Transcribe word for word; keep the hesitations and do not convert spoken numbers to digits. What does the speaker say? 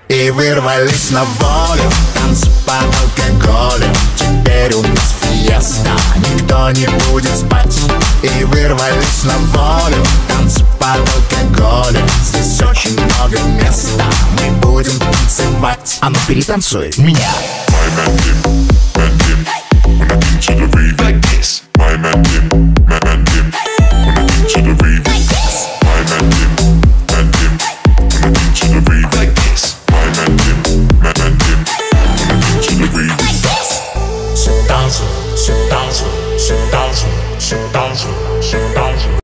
И вырвались на волю, танцы под алкоголем. Теперь у нас фиеста, никто не будет спать. И вырвались на волю, танцы под алкоголем. Здесь очень много места, мы будем танцевать. А ну перетанцуй меня.